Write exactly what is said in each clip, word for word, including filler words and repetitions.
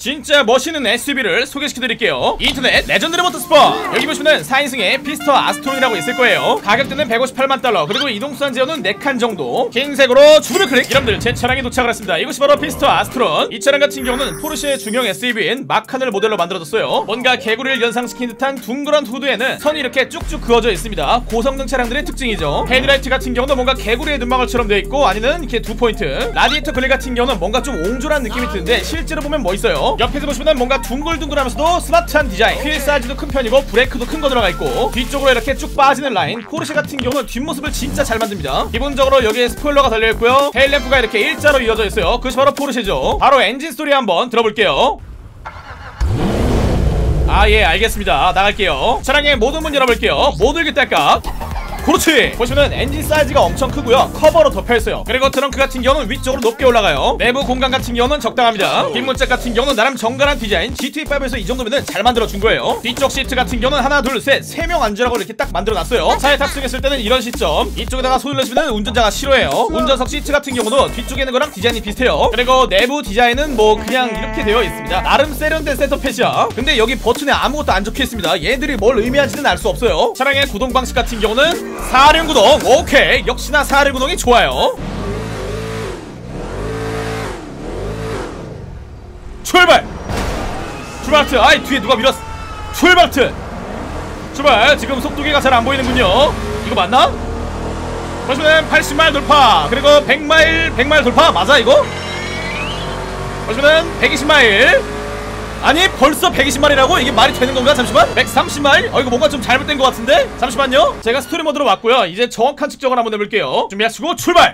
진짜 멋있는 에스유브이를 소개시켜드릴게요. 인터넷 레전드리 모터스포츠. 여기 보시면은 사 인승의 피스터 아스트론이라고 있을 거예요. 가격대는 백오십팔만 달러, 그리고 이동수단 제어는 네 칸 정도. 흰색으로 주문을 클릭. 여러분들 제 차량에 도착을 했습니다. 이것이 바로 피스터 아스트론. 이 차량 같은 경우는 포르쉐의 중형 에스유브이인 마칸을 모델로 만들어졌어요. 뭔가 개구리를 연상시킨 듯한 둥그런 후드에는 선이 이렇게 쭉쭉 그어져 있습니다. 고성능 차량들의 특징이죠. 헤드라이트 같은 경우는 뭔가 개구리의 눈망울처럼 되어 있고, 아니면 이렇게 두 포인트. 라디에이터 글릴 같은 경우는 뭔가 좀 옹졸한 느낌이 드는데 실제로 보면 멋있어요. 옆에서 보시면 뭔가 둥글둥글하면서도 스마트한 디자인. 휠 사이즈도 큰 편이고 브레이크도 큰 거 들어가 있고, 뒤쪽으로 이렇게 쭉 빠지는 라인. 포르쉐 같은 경우는 뒷모습을 진짜 잘 만듭니다. 기본적으로 여기에 스포일러가 달려있고요, 테일램프가 이렇게 일자로 이어져 있어요. 그것이 바로 포르쉐죠. 바로 엔진 소리 한번 들어볼게요. 아, 예, 알겠습니다. 나갈게요. 차량의 모든 문 열어볼게요. 모두 딸깍. 그렇지! 보시면은 엔진 사이즈가 엄청 크고요, 커버로 덮여있어요. 그리고 트렁크 같은 경우는 위쪽으로 높게 올라가요. 내부 공간 같은 경우는 적당합니다. 뒷문짝 같은 경우는 나름 정갈한 디자인. 지티에이 파이브에서 이 정도면은 잘 만들어준 거예요. 뒤쪽 시트 같은 경우는 하나 둘 셋 세 명 앉으라고 이렇게 딱 만들어놨어요. 차에 탑승했을 때는 이런 시점. 이쪽에다가 손을 내시면은 운전자가 싫어해요. 운전석 시트 같은 경우도 뒤쪽에 있는 거랑 디자인이 비슷해요. 그리고 내부 디자인은 뭐 그냥 이렇게 되어 있습니다. 나름 세련된 셋업햇이야. 근데 여기 버튼에 아무것도 안 적혀있습니다. 얘들이 뭘 의미하지는 알 수 없어요. 차량의 구동 방식 같은 경우는 사륜구동. 오케이, 역시나 사륜구동이 좋아요. 출발! 출발트. 아이, 뒤에 누가 밀었어. 출발트. 출발. 지금 속도계가 잘 안 보이는군요. 이거 맞나? 보시면 팔십 마일 돌파, 그리고 백 마일 백 마일 돌파 맞아 이거? 보시면 백이십 마일. 아니, 벌써 백이십 마일이라고? 이게 말이 되는 건가? 잠시만. 백삼십 마일? 어, 이거 뭔가 좀 잘못된 것 같은데? 잠시만요. 제가 스토리 모드로 왔고요. 이제 정확한 측정을 한번 해볼게요. 준비하시고 출발!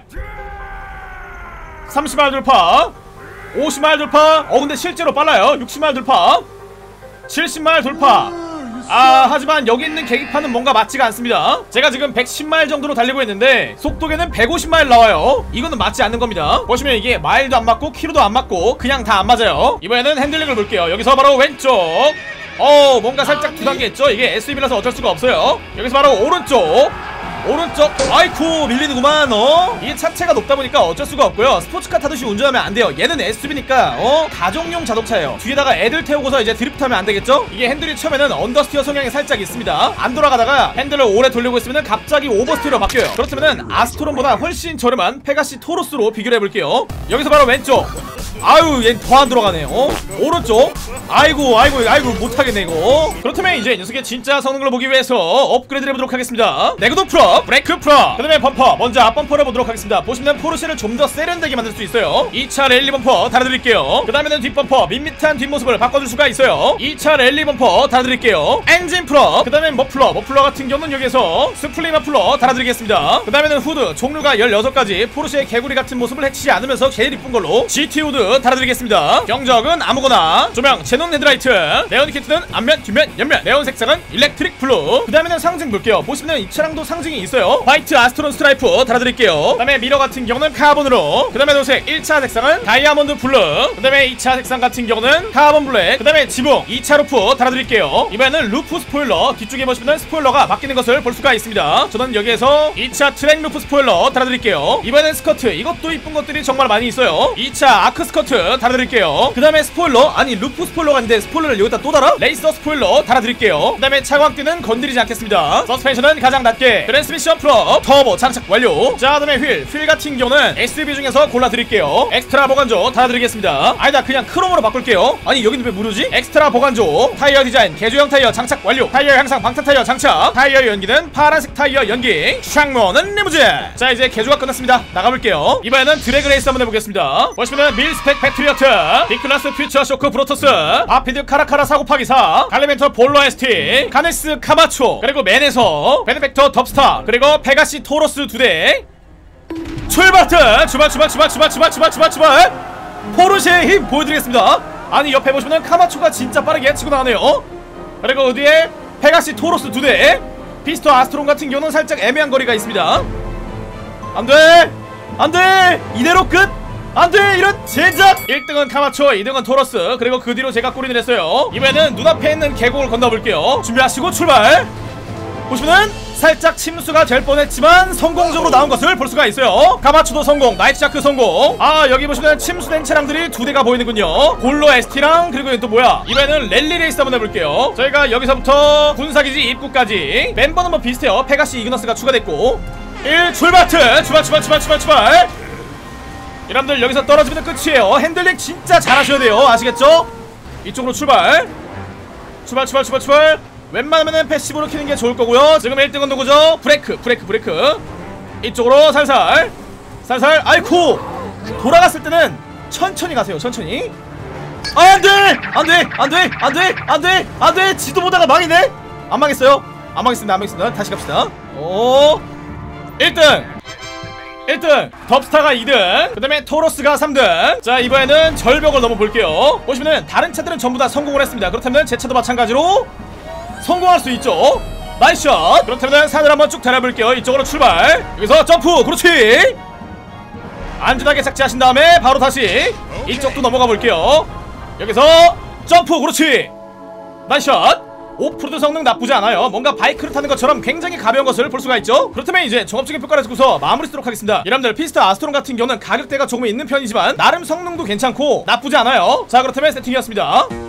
삼십 마일 돌파, 오십 마일 돌파. 어, 근데 실제로 빨라요. 육십 마일 돌파, 칠십 마일 돌파. 아, 하지만 여기 있는 계기판은 뭔가 맞지가 않습니다. 제가 지금 백십 마일 정도로 달리고 있는데 속도계는 백오십 마일 나와요. 이거는 맞지 않는 겁니다. 보시면 이게 마일도 안 맞고 키로도 안 맞고 그냥 다 안 맞아요. 이번에는 핸들링을 볼게요. 여기서 바로 왼쪽. 어, 뭔가 살짝 두 단계 했죠? 이게 에스유브이라서 어쩔 수가 없어요. 여기서 바로 오른쪽. 오른쪽. 아이쿠, 밀리는구만. 어? 이게 차체가 높다 보니까 어쩔 수가 없고요. 스포츠카 타듯이 운전하면 안 돼요. 얘는 에스유브이니까 어? 가정용 자동차예요. 뒤에다가 애들 태우고서 이제 드리프트하면 안 되겠죠? 이게 핸들이 처음에는 언더스티어 성향이 살짝 있습니다. 안 돌아가다가 핸들을 오래 돌리고 있으면 갑자기 오버스티어로 바뀌어요. 그렇다면 아스트론보다 훨씬 저렴한 페가시 토로스로 비교를 해볼게요. 여기서 바로 왼쪽. 아유, 얘 더 안 들어가네요. 어? 오른쪽. 아이고 아이고 아이고, 못하겠네 이거. 그렇다면 이제 이 녀석의 진짜 성능을 보기 위해서 업그레이드를 해보도록 하겠습니다. 내구도 풀업, 브레이크 풀업, 그 다음에 범퍼. 먼저 앞범퍼를 보도록 하겠습니다. 보시면 포르쉐를 좀 더 세련되게 만들 수 있어요. 이 차 랠리 범퍼 달아드릴게요. 그 다음에는 뒷범퍼, 밋밋한 뒷모습을 바꿔줄 수가 있어요. 이 차 랠리 범퍼 달아드릴게요. 엔진 풀업, 그 다음에 머플러. 머플러 같은 경우는 여기에서 스플릿 머플러 달아드리겠습니다. 그 다음에는 후드. 종류가 열여섯 가지. 포르쉐의 개구리 같은 모습을 해치지 않으면서 제일 이쁜 걸로 지티 후드 달아드리겠습니다. 경적은 아무거나. 조명, 제논 헤드라이트. 네온 키트는 앞면, 뒷면, 옆면. 네온 색상은 일렉트릭 블루. 그 다음에는 상징 볼게요. 보시면 이 차량도 상징이 있어요. 화이트 아스트론 스트라이프 달아드릴게요. 그 다음에 미러 같은 경우는 카본으로. 그 다음에 도색 일 차 색상은 다이아몬드 블루. 그 다음에 이 차 색상 같은 경우는 카본 블랙. 그 다음에 지붕 이 차 루프 달아드릴게요. 이번에는 루프 스포일러. 뒤쪽에 보시면 스포일러가 바뀌는 것을 볼 수가 있습니다. 저는 여기에서 이 차 트랙 루프 스포일러 달아드릴게요. 이번엔 스커트. 이것도 이쁜 것들이 정말 많이 있어요. 이 차 아크 스커트 달아드릴게요. 그 다음에 스포일러. 아니, 루프 스포일러가 있는데 스포일러를 여기다 또 달아? 레이서 스포일러 달아드릴게요. 그 다음에 차광띠는 건드리지 않겠습니다. 서스펜션은 가장 낮게. 트랜스미션 풀업, 터보 장착 완료. 자, 그 다음에 휠. 휠 같은 경우는 에스유브이 중에서 골라드릴게요. 엑스트라 보관조 달아드리겠습니다. 아니다, 그냥 크롬으로 바꿀게요. 아니, 여기는 왜 무료지? 엑스트라 보관조. 타이어 디자인 개조형 타이어 장착 완료. 타이어 향상 방탄 타이어 장착. 타이어 연기는 파란색 타이어 연기. 창문은 리무진. 자, 이제 개조가 끝났습니다. 나가볼게요. 이번에는 드래그 레이스 한번 해보겠습니다. 보시면은 밀스펙 패트리어트, 빅클래스 퓨처 쇼크 브로토스, 아피드 카라카라 사고파기사, 갈리멘터 볼로 에스티, 카네스 카마초, 그리고 맨에서 베네펙터 덥스타, 그리고 페가시 토로스 두 대. 출발트! 출발 출발 출발 출발 출발 출발 출발 출발. 포르쉐의 힘 보여드리겠습니다. 아니, 옆에 보시면은 카마초가 진짜 빠르게 치고 나가네요. 그리고 어디에 페가시 토로스 두 대. 피스터 아스트론 같은 경우는 살짝 애매한 거리가 있습니다. 안돼! 안돼! 이대로 끝! 안돼! 이런 제작! 일 등은 카마초, 이 등은 토러스, 그리고 그 뒤로 제가 꼬리를 했어요. 이번에는 눈앞에 있는 계곡을 건너볼게요. 준비하시고 출발! 보시면은 살짝 침수가 될 뻔했지만 성공적으로 나온 것을 볼 수가 있어요. 가마추도 성공, 나이트샤크 성공. 아, 여기 보시면 침수된 차량들이 두 대가 보이는군요. 골로 에스티랑 그리고 또 뭐야, 이번에는 랠리 레이스 한번 해볼게요. 저희가 여기서부터 군사기지 입구까지 멤버는 뭐 비슷해요. 페가시 이그너스가 추가됐고 일 출발트 출발 출발 출발 출발 출발. 여러분들 여기서 떨어지면 끝이에요. 핸들링 진짜 잘하셔야 돼요. 아시겠죠? 이쪽으로 출발 출발 출발 출발 출발. 웬만하면은 패시브로 키는 게 좋을 거고요. 지금 일 등은 누구죠? 브레이크 브레이크 브레이크. 이쪽으로 살살 살살. 아이쿠, 돌아갔을 때는 천천히 가세요. 천천히. 아, 안돼 안돼 안돼 안돼 안돼 안돼. 지도 보다가 망이네. 안 망했어요. 안 망했습니다. 안 망했습니다. 다시 갑시다. 오, 일 등 일 등 덥스타가 이 등, 그 다음에 토로스가 삼 등. 자, 이번에는 절벽을 넘어볼게요. 보시면은 다른 차들은 전부 다 성공을 했습니다. 그렇다면 제 차도 마찬가지로 성공할 수 있죠. 나이스샷. 그렇다면 산을 한번 쭉 달아볼게요. 이쪽으로 출발. 여기서 점프. 그렇지. 안전하게 착지하신 다음에 바로 다시 이쪽도 넘어가 볼게요. 여기서 점프. 그렇지. 나이스샷. 오프로드 성능 나쁘지 않아요. 뭔가 바이크를 타는 것처럼 굉장히 가벼운 것을 볼 수가 있죠. 그렇다면 이제 종합적인 평가를 듣고서 마무리 쓰도록 하겠습니다. 여러분들, 피스타 아스트론 같은 경우는 가격대가 조금 있는 편이지만 나름 성능도 괜찮고 나쁘지 않아요. 자, 그렇다면 세팅이었습니다.